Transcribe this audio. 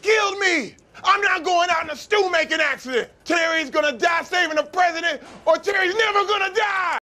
killed me. I'm not going out in a stew-making accident. Terry's gonna die saving the president, or Terry's never gonna die.